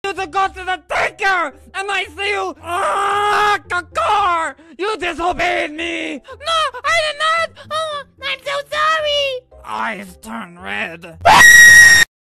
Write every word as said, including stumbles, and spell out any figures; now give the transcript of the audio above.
you to go to the daycare, and I see you ah, a car. You disobeyed me. No, I did not. Oh, I'm so sorry. Eyes turn red.